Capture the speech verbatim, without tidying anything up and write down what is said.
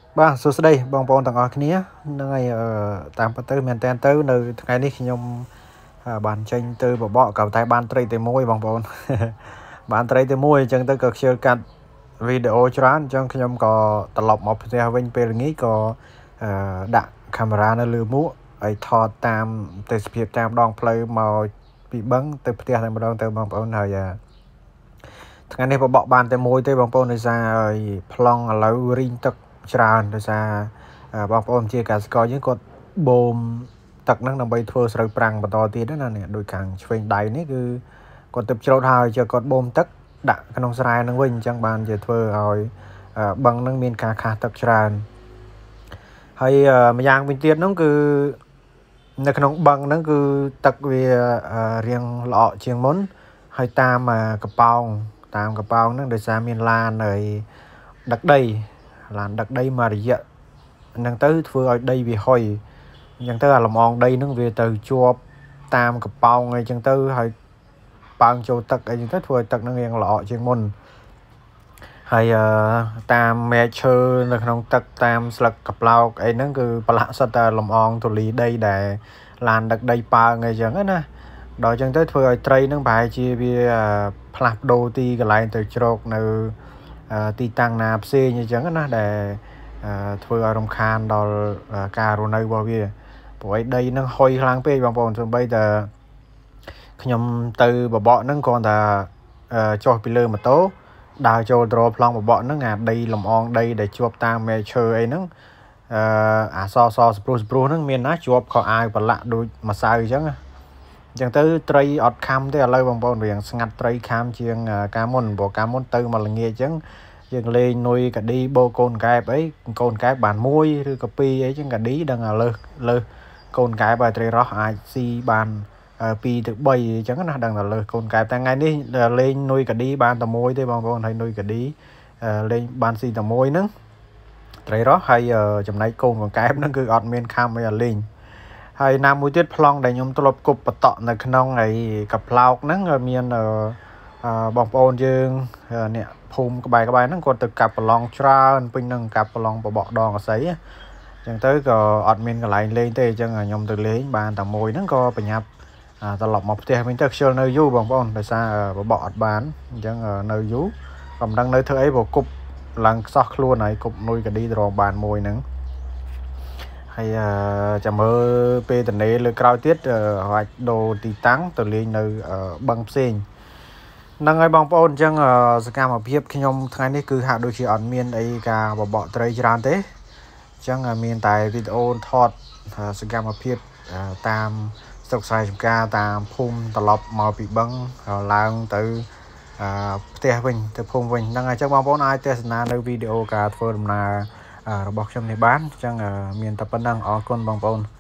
បាទសួស្តីបងប្អូនទាំងអស់គ្នាហ្នឹងហើយតាមពិតទៅមែនតើទៅនៅថ្ងៃនេះខ្ញុំបានចេញទៅបបកក៏តែបានត្រីតែមួយបងប្អូនបានត្រីតែមួយអញ្ចឹងទៅក៏ខ្ជិលកាត់វីដេអូច្រើនអញ្ចឹងខ្ញុំក៏ត្រឡប់មកផ្ទះវិញពេលល្ងាចក៏ដាក់កាមេរ៉ានៅលើមួកហើយថតតាមទេសភាពតាមដងផ្លូវមកពីបឹងទៅផ្ទះតែម្ដងទៅបងប្អូនហើយថ្ងៃនេះបបកបានតែមួយទេបងប្អូនដោយសារហើយប្លង់ឥឡូវរីងទឹកច្រើនដោយសារបងប្អូនជាកសិករយើងគាត់បូមទឹកហ្នឹងដើម្បីធ្វើស្រូវប្រាំងបន្តទៀតណានេះដូចខាងឆ្វេងដៃនេះគឺគាត់ទៅច្រូតហើយជាគាត់បូមទឹកដាក់ក្នុងស្រែហ្នឹងវិញអញ្ចឹងបានជាធ្វើឲ្យបឹងហ្នឹងមានការខាសទឹកច្រើនហើយម្យ៉ាងវិញទៀតហ្នឹងគឺនៅក្នុងបឹងហ្នឹងគឺទឹកវារៀងល្អជាងមុនហើយតាមកប៉ោងតាមកប៉ោងហ្នឹងដោយសារមានឡានហើយដឹកដីឡានដឹកដីមករយៈហ្នឹងទៅធ្វើឲ្យដីវាហុយអញ្ចឹងទៅអាលំអងដីហ្នឹងវាទៅជាប់តាមកប៉ោងអីចឹងទៅហើយប៉ោងចូលទឹកអីចឹងទៅធ្វើឲ្យទឹកហ្នឹងរៀងល្អជាងមុនហើយតាមមែកឈើនៅក្នុងទឹកតាមស្លឹកកប្លោកអីហ្នឹងគឺប្រឡាក់សិតតែលំអងទូលីដីដែលឡានដឹកដីប៉ើងអីចឹងណាដល់ចឹងទៅធ្វើឲ្យត្រីហ្នឹងប្រហែលជាវាផ្លាស់ប្ដូរទីកន្លែងទៅជ្រកនៅទីតាំងណាផ្សេងអញ្ចឹងណាដែលធ្វើឲ្យរំខានដល់ការរស់នៅរបស់វាព្រោះឯដីហ្នឹងហុយខ្លាំងពេកបងប្អូនសូម្បីតែខ្ញុំទៅបបកហ្នឹងគ្រាន់តែចុះពីលើម៉ូតូដើរចូលត្រប្លង់បបកហ្នឹងអាដីលំអងដីដែលជាប់តាមមែកឈើអីហ្នឹងអឺអាសសស្ព្រុះស្ព្រុះហ្នឹងមានណាជាប់ខោអាវប្រឡាក់ដូចម្សៅអញ្ចឹងអញ្ចឹងទៅត្រីអត់ខំទេឥឡូវបងប្អូនរៀងស្ងាត់ត្រីខំជាងកាលមុនព្រោះកាលមុនទៅមកល្ងាចអញ្ចឹងយើងលេងនុយកឌីបោកូនកែបអីកូនកែបបានមួយឬក៏ពីរអីចឹងកឌីដឹងឲ្យលើសលើសកូនកែបឲ្យត្រីរ៉ោះអាចស៊ីបានពីរទៅបីអញ្ចឹងណាដឹងតែលើសកូនកែបតែថ្ងៃនេះលេងនុយកឌីបានតែមួយទេបងប្អូនហើយនុយកឌីលេងបានស៊ីតែមួយហ្នឹងត្រីរ៉ោះហើយចំណែកកូនកង្កែបហ្នឹងគឺអត់មានខំអីឲ្យលេងហើយណាមួយទៀតប្លង់ដែលខ្ញុំធ្លាប់គប់បតក់នៅក្នុងឯកប្លោកហ្នឹងមានបងប្អូនយើងអ្នកភូមិក្បែរក្បែរហ្នឹងគាត់ទៅកាប់ប្រឡងច្រើនពេញហ្នឹងកាប់ប្រឡងបបកដងអាស័យអញ្ចឹងទៅក៏អត់មានកន្លែងលេងទេអញ្ចឹងខ្ញុំទៅលេងបានតែមួយហ្នឹងក៏ប្រញាប់ត្រឡប់មកផ្ទះវិញទៅខ្ជិលនៅយូរបងប្អូនដោយសារបបកអត់បានអញ្ចឹងនៅយូរក៏មិនដឹងនៅធ្វើអីព្រោះគប់ឡើងខ្សោះខ្លួនហើយគប់នុយកឌីត្របានមួយហ្នឹងហើយចាំមើលពេលតនេលើក្រោយទៀតអាចដូរទីតាំងទៅលេងនៅបឹងផ្សេងហ្នឹងហើយបងប្អូនអញ្ចឹងសកម្មភាពខ្ញុំថ្ងៃនេះគឺហាក់ដូចជាអត់មានអីការបបកត្រីច្រើនទេអញ្ចឹងមានតែវីដេអូថតសកម្មភាពតាមស្រុកស្រែចម្ការតាមភូមិត្រឡប់មកពីបឹងឡើងទៅផ្ទះវិញទៅភូមិវិញហ្នឹងហើយអញ្ចឹងបងប្អូនអាចទស្សនានៅវីដេអូការធ្វើដំណើររបស់ខ្ញុំនេះបានអញ្ចឹងមានតែប៉ុណ្្នឹងអរគុណបងប្អូន